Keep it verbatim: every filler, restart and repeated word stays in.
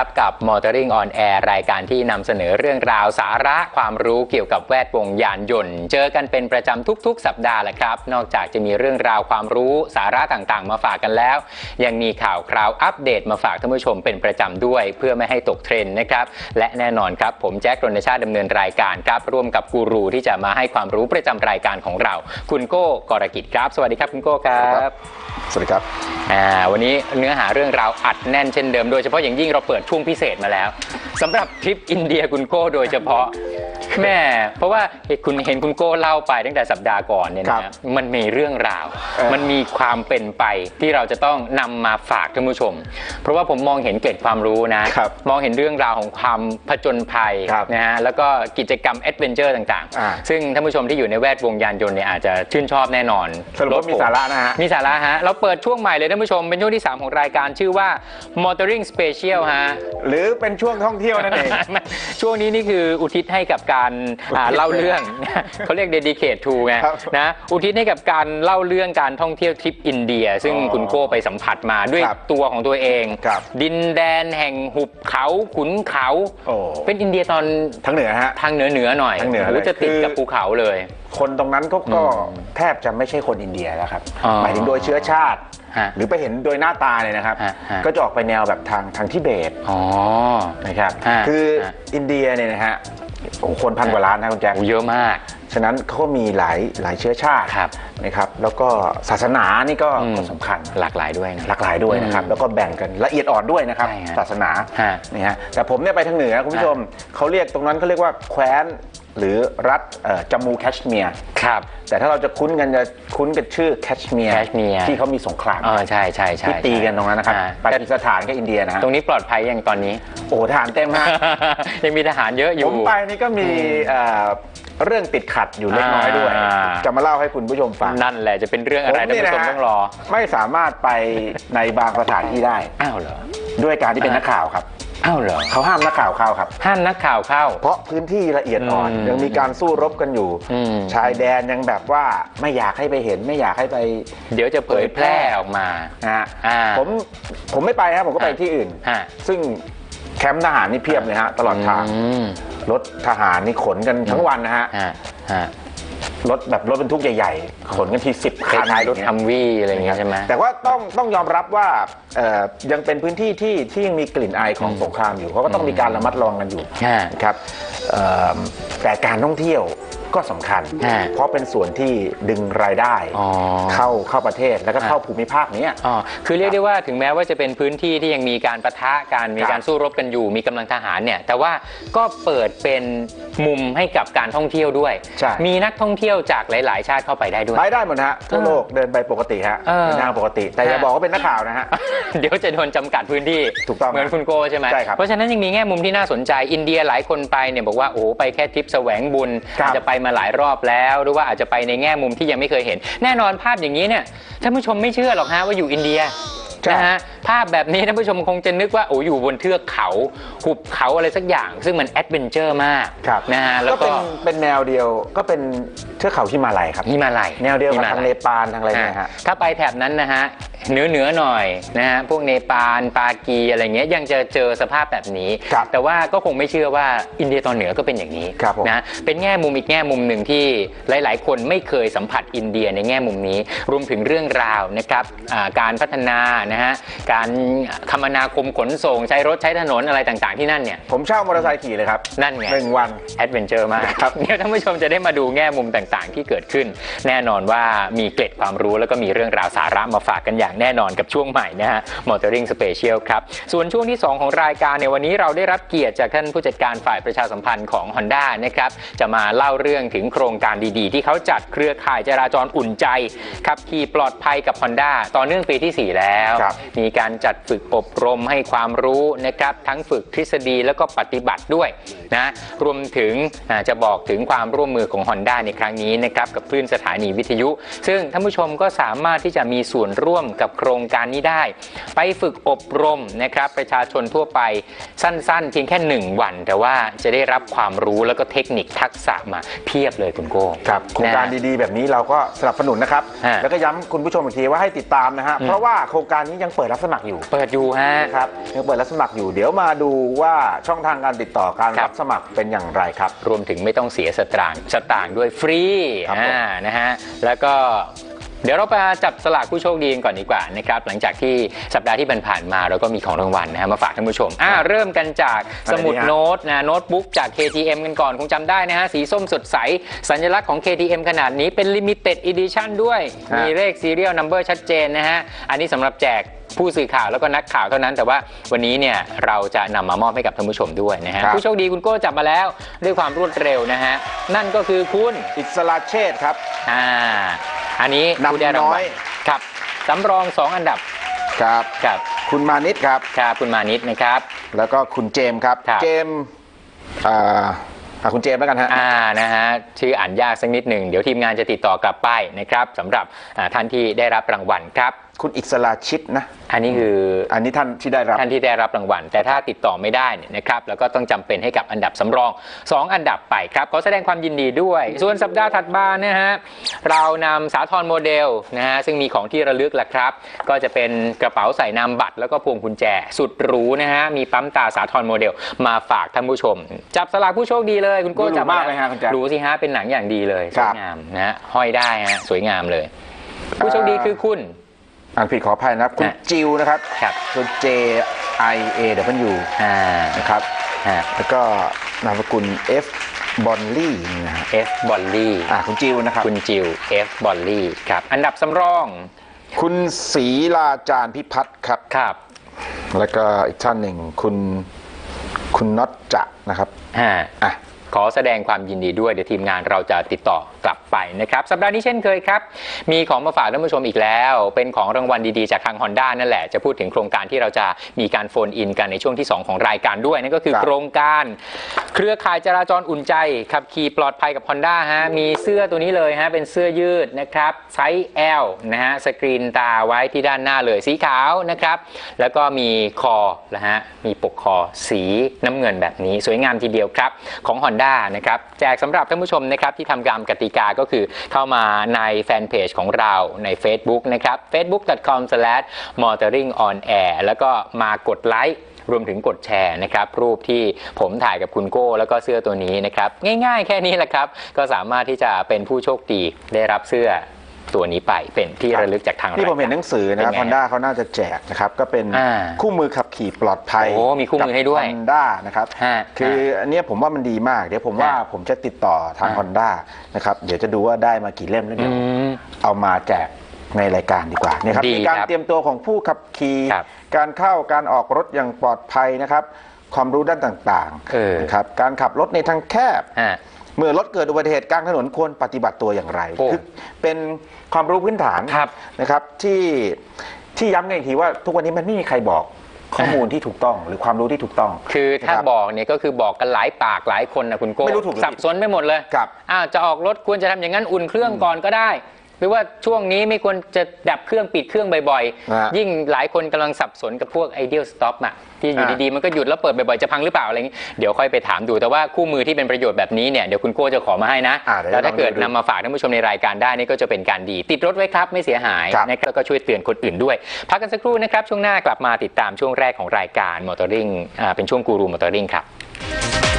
ครับกับ Motoring on Air รายการที่นำเสนอเรื่องราวสาระความรู้เกี่ยวกับแวดวงยานยนต์เจอกันเป็นประจำทุกๆสัปดาห์แหละครับนอกจากจะมีเรื่องราวความรู้สาระต่างๆมาฝากกันแล้วยังมีข่าวคราวอัปเดตมาฝากท่านผู้ชมเป็นประจำด้วยเพื่อไม่ให้ตกเทรนด์นะครับและแน่นอนครับผมแจ็ค รณชาติดำเนินรายการครับร่วมกับกูรูที่จะมาให้ความรู้ประจำรายการของเราคุณโก้กรกิจครับสวัสดีครับคุณโก้ครับสวัสดีครับอ่าวันนี้เนื้อหาเรื่องราวอัดแน่นเช่นเดิมโดยเฉพาะอย่างยิ่งเราเปิดช่วงพิเศษมาแล้วสำหรับทริปอินเดียคุณโก้โดยเฉพาะแม่เพราะว่าคุณเห็นคุณโก้เล่าไปตั้งแต่สัปดาห์ก่อนเนี่ยนะมันมีเรื่องราวมันมีความเป็นไปที่เราจะต้องนำมาฝากท่านผู้ชมเพราะว่าผมมองเห็นเกร็ดความรู้นะมองเห็นเรื่องราวของความผจญภัยนะฮะแล้วก็กิจกรรมแอดเวนเจอร์ต่างๆซึ่งท่านผู้ชมที่อยู่ในแวดวงยานยนต์เนี่ยอาจจะชื่นชอบแน่นอนสรุปว่ามีสาระนะฮะมีสาระฮะเราเปิดช่วงใหม่เลยท่านผู้ชมเป็นช่วงที่สามของรายการชื่อว่า Motoring Special ฮะหรือเป็นช่วงท่องเที่ยวนั่นเองช่วงนี้นี่คืออุทิศให้กับการเล่าเรื่องเขาเรียก dedicate to ไงนะอุทิศให้กับการเล่าเรื่องการท่องเที่ยวทริปอินเดียซึ่งคุณโก้ไปสัมผัสมาด้วยตัวของตัวเองดินแดนแห่งหุบเขาขุนเขาเป็นอินเดียตอนทางเหนือฮะทางเหนือเหนือหน่อยรู้จะติดกับภูเขาเลยคนตรงนั้นก็ก็แทบจะไม่ใช่คนอินเดียแล้วครับหมายถึงโดยเชื้อชาติหรือไปเห็นโดยหน้าตาเลยนะครับก็จะออกไปแนวแบบทางทางทิเบตนะครับคืออินเดียเนี่ยนะฮะโอ้คนพันกว่าล้านนะคุณแจ็คเยอะมากฉะนั้นเขาก็มีหลายหลายเชื้อชาตินะครับแล้วก็ศาสนานี่ก็สำคัญหลากหลายด้วยหลากหลายด้วยนะครับแล้วก็แบ่งกันละเอียดอ่อนด้วยนะครับศาสนาเนี่ยฮะแต่ผมเนี่ยไปทางเหนือคุณผู้ชมเขาเรียกตรงนั้นเขาเรียกว่าแคว้นหรือรัฐจัมมูแคชเมียร์ครับแต่ถ้าเราจะคุ้นกันจะคุ้นกันชื่อแคชเมียร์ที่เขามีสงครามอ๋อใช่ใช่ใช่ที่ตีกันตรงนั้นนะครับปากีสถานกับอินเดียนะตรงนี้ปลอดภัยอย่างตอนนี้โอ้ทหารเต็มมากยังมีทหารเยอะอยู่ผมไปนี่ก็มีเรื่องติดขัดอยู่เล็กน้อยด้วยจะมาเล่าให้คุณผู้ชมฟังนั่นแหละจะเป็นเรื่องอะไรท่านผู้ชมต้องรอไม่สามารถไปในบางสถานที่ได้อ้าวเหรอด้วยการที่เป็นนักข่าวครับอ้าวเหรอเขาห้ามนักข่าวเข้าครับห้ามนักข่าวเข้าเพราะพื้นที่ละเอียดอ่อนยังมีการสู้รบกันอยู่ชายแดนยังแบบว่าไม่อยากให้ไปเห็นไม่อยากให้ไปเดี๋ยวจะเผยแพร่ออกมาฮะผมผมไม่ไปครับผมก็ไปที่อื่นซึ่งแคมป์ทหารนี่เพียบเลยฮะตลอดทางรถทหารนี่ขนกันทั้งวันนะฮะรถแบบรถบรรทุกใหญ่ๆขนกันทีสิบคันรถฮัมวี่อะไรอย่างเงี้ยใช่ไหมแต่ว่าต้องต้องยอมรับว่ายังเป็นพื้นที่ที่ที่ยังมีกลิ่นอายของสงครามอยู่เขาก็ต้องมีการระมัดระวังกันอยู่ครับแต่การท่องเที่ยวก็สำคัญเพราะเป็นส่วนที่ดึงรายได้เข้าเข้าประเทศแล้วก็เข้าภูมิภาคนี้อ๋อคือเรียกได้ว่าถึงแม้ว่าจะเป็นพื้นที่ที่ยังมีการปะทะการมีการสู้รบกันอยู่มีกำลังทหารเนี่ยแต่ว่าก็เปิดเป็นมุมให้กับการท่องเที่ยวด้วยมีนักท่องเที่ยวจากหลายๆชาติเข้าไปได้ด้วยไปได้หมดฮะทั่วโลกเดินไปปกติฮะเดินทางปกติแต่อย่าบอกว่าเป็นนักข่าวนะฮะเดี๋ยวจะโดนจำกัดพื้นที่ถูกต้องเหมือนคุณโก้ใช่ไหมใช่ครับเพราะฉะนั้นยังมีแง่มุมที่น่าสนใจอินเดียหลายคนไปเนี่ยบอกว่าโอ้ไปแค่ทริปแสวงบุญจะไปมาหลายรอบแล้วหรือว่าอาจจะไปในแง่มุมที่ยังไม่เคยเห็นแน่นอนภาพอย่างนี้เนี่ยท่านผู้ชมไม่เชื่อหรอกฮะว่าอยู่อินเดียนะฮะภาพแบบนี้ท่านผู้ชมคงจะนึกว่าโอ้อยู่บนเทือกเขาหุบเขาอะไรสักอย่างซึ่งมันแอดเวนเจอร์มากนะฮะแล้วก็เป็นเป็นแนวเดียวก็เป็นเทือกเขาฮิมาลัยครับฮิมาลัยแนวเดียวกับทางเนปาลทางอะไรเนี่ยฮะถ้าไปแถบนั้นนะฮะเหนือเหนือหน่อยนะฮะพวกเนปาลปากีอะไรเงี้ยยังจะเจอสภาพแบบนี้แต่ว่าก็คงไม่เชื่อว่าอินเดียตอนเหนือก็เป็นอย่างนี้นะเป็นแง่มุมอีกแง่มุมหนึ่งที่หลายๆคนไม่เคยสัมผัสอินเดียในแง่มุมนี้รวมถึงเรื่องราวนะครับการพัฒนานะฮะการคมนาคมขนส่งใช้รถใช้ถนนอะไรต่างๆที่นั่นเนี่ยผมเช่ามอเตอร์ไซค์ขี่เลยครับนั่นไงหนึ่งวันแอดเวนเจอร์มากครับเดี๋ยวท่านผู้ชมจะได้มาดูแง่มุมต่างๆที่เกิดขึ้นแน่นอนว่ามีเกร็ดความรู้แล้วก็มีเรื่องราวสาระมาฝากกันอย่างแน่นอนกับช่วงใหม่นะฮะ Motoring Special ครับส่วนช่วงที่สองของรายการในวันนี้เราได้รับเกียรติจากท่านผู้จัดการฝ่ายประชาสัมพันธ์ของ Honda นะครับจะมาเล่าเรื่องถึงโครงการดีๆที่เขาจัดเครือข่ายจราจรอุ่นใจขับขี่ปลอดภัยกับ Honda ต่อเนื่องปีที่สี่แล้วมีการจัดฝึกอบรมให้ความรู้นะครับทั้งฝึกทฤษฎีแล้วก็ปฏิบัติด้วยนะรวมถึงจะบอกถึงความร่วมมือของ Honda ในครั้งนี้นะครับกับคลื่นสถานีวิทยุซึ่งท่านผู้ชมก็สามารถที่จะมีส่วนร่วมกับโครงการนี้ได้ไปฝึกอบรมนะครับประชาชนทั่วไปสั้นๆเพียงแค่หนึ่งวันแต่ว่าจะได้รับความรู้แล้วก็เทคนิคทักษะมาเพียบเลยคุณโก้ครับโครงการดีๆแบบนี้เราก็สนับสนุนนะครับแล้วก็ย้ำคุณผู้ชมอีกทีว่าให้ติดตามนะฮะเพราะว่าโครงการนี้ยังเปิดรับสมัครอยู่เปิดอยู่ฮะครับยังเปิดรับสมัครอยู่เดี๋ยวมาดูว่าช่องทางการติดต่อการครัรับ บสมัครเป็นอย่างไรครับรวมถึงไม่ต้องเสียสตางค์สตางค์ด้วยฟรีครับผมอ่านะฮะแล้วก็เดี๋ยวเราไปจับสลากผู้โชคดีกันก่อนดีกว่านะครับหลังจากที่สัปดาห์ที่ผ่านมาเราก็มีของรางวัลนะฮะมาฝากท่านผู้ชมอ่าเริ่มกันจากสมุดโน้ตนะโน้ตบุ๊กจาก เค ที เอ็ม กันก่อนคงจำได้นะฮะสีส้มสดใสสัญลักษณ์ของ เค ที เอ็ม ขนาดนี้เป็น Limited Edition ด้วยมีเลข Serial Number ชัดเจนนะฮะอันนี้สำหรับแจกผู้สื่อข่าวแล้วก็นักข่าวเท่านั้นแต่ว่าวันนี้เนี่ยเราจะนำมามอบให้กับท่านผู้ชมด้วยนะฮะผู้โชคดีคุณโก้จับมาแล้วด้วยความรวดเร็วนะฮะนั่นก็คือคุณอิสระเชษฐ์ครับอ่าอันนี้นำผู้ได้รางน้อวัลยครับสำรองสองอันดับครับครับคุณมานิดครับครับคุณมานิดนะครับแล้วก็คุณเจมส์ครับครับเจมส์อ่าอ่ะคุณเจมส์แล้วกันฮะอ่านะฮะชื่ออ่านยากสักนิดหนึ่งเดี๋ยวทีมงานจะติดต่อกลับไปนะครับสำหรับอ่าท่านที่ได้รับรางวัลครับคุณอิสระชิดนะอันนี้คืออันนี้ท่านที่ได้รับท่านที่ได้รับรางวัลแต่ถ้าติดต่อไม่ได้เนี่ยนะครับแล้วก็ต้องจำเป็นให้กับอันดับสำรองสองอันดับไปครับขอแสดงความยินดีด้วย ส่วนสัปดาห์ถัดมานะฮะเรานำสาทรโมเดลนะฮะซึ่งมีของที่ระลึกแหละครับก็จะเป็นกระเป๋าใส่นามบัตรแล้วก็พวงกุญแจสุดหรูนะฮะมีปั๊มตาสาทรโมเดลมาฝากท่านผู้ชม จับสลากผู้โชคดีเลยคุณโก้จับมากเลยฮะคุณแจ๊ครู้สิฮะเป็นหนังอย่างดีเลยสครัวยบงามนะฮะห้อยได้ฮะสวยงามเลย ผู้โชคดีคือคุณอ่านผิดขออภัยนะครับคุณฮะจิวนะครับครับคุณ J I A W อ่านะครับฮะแล้วก็นามสกุล F บอลลี่นะฮะ F บอลลี่อ่าคุณจิวนะครับคุณจิว F บอลลี่ครับอันดับสำรองคุณศรีลาจารย์พิพัฒน์ครับครับแล้วก็อีกท่านหนึ่งคุณคุณน็อตจะนะครับฮะอ่ะขอแสดงความยินดีด้วยเดี๋ยวทีมงานเราจะติดต่อกลับไปนะครับสัปดาห์นี้เช่นเคยครับมีของมาฝากท่านผู้ชมอีกแล้วเป็นของรางวัลดีๆจากทาง Honda นั่นแหละจะพูดถึงโครงการที่เราจะมีการโฟนอินกันในช่วงที่สองของรายการด้วยนั่นก็คือครับโครงการเครือข่ายจราจรอุ่นใจขับขี่ปลอดภัยกับ Honda ฮะมีเสื้อตัวนี้เลยฮะเป็นเสื้อยืดนะครับไซส์ L นะฮะสกรีนตาไว้ที่ด้านหน้าเลยสีขาวนะครับแล้วก็มีคอนะฮะมีปกคอสีน้ำเงินแบบนี้สวยงามทีเดียวครับของ Honda นะครับแจกสำหรับท่านผู้ชมนะครับที่ทำตามกติกาก็คือเข้ามาในแฟนเพจของเราใน Facebook นะครับ เฟซบุ๊ก ดอท คอม สแลช มอเตอร์ริง ออน แอร์ แล้วก็มากดไลค์รวมถึงกดแชร์นะครับรูปที่ผมถ่ายกับคุณโก้แล้วก็เสื้อตัวนี้นะครับง่ายๆแค่นี้แหละครับก็สามารถที่จะเป็นผู้โชคดีได้รับเสื้อตัวนี้ไปเป็นที่ระลึกจากทางรายการที่ผมเห็นหนังสือนะครับเป็นไง Honda เขาน่าจะแจกนะครับก็เป็นอ่าคู่มือขับขี่ปลอดภัยโอ้มีคู่มือให้ด้วยกับ Honda นะครับฮะคืออันเนี้ยผมว่ามันดีมากเดี๋ยวผมว่าฮะผมจะติดต่อทางฮะ Honda นะครับเดี๋ยวจะดูว่าได้มากี่เล่มแล้วเดี๋ยวอืมเอามาแจกในรายการดีกว่าเนี่ยครับดีมีการครับเตรียมตัวของผู้ขับขี่ครับการเข้าการออกรถอย่างปลอดภัยนะครับความรู้ด้านต่างเออๆนะครับการขับรถในทางแคบฮะเมื่อรถเกิดอุบัติเหตุกลางถนนควรปฏิบัติตัวอย่างไรโอ้คือเป็นความรู้พื้นฐานครับนะครับที่ที่ย้ำกันอีกทีว่าทุกวันนี้มันไม่มีใครบอกข้อมูลที่ถูกต้องหรือความรู้ที่ถูกต้องคือถ้านะครับบอกเนี่ยก็คือบอกกันหลายปากหลายคนนะคุณโก้ไม่รู้ถูกหรือสับสนไปหมดเลยครับอ้าวจะออกรถควรจะทำอย่างนั้นอุ่นเครื่องก่อนก็ได้ หรือว่าช่วงนี้ไม่ควรจะดับเครื่องปิดเครื่องบ่อยนะฮะๆ ยิ่งหลายคนกำลังสับสนกับพวก ideal stop อ่ะที่อยู่อ่าดีๆมันก็หยุดแล้วเปิดบ่อยๆจะพังหรือเปล่าอะไรอย่างนี้เดี๋ยวค่อยไปถามดูแต่ว่าคู่มือที่เป็นประโยชน์แบบนี้เนี่ยเดี๋ยวคุณโก้จะขอมาให้นะอ่าเดี๋ยวแล้วถ้าเกิดลองดูนำมาฝากท่านผู้ชมในรายการได้นี่ก็จะเป็นการดี ติดรถไว้ครับไม่เสียหายครับนะครับแล้วก็ช่วยเตือนคนอื่นด้วยพักกันสักครู่นะครับช่วงหน้ากลับมาติดตามช่วงแรกของรายการมอเตอร์ริงเป็นช่วงกูรูมอเตอร์ริงครับ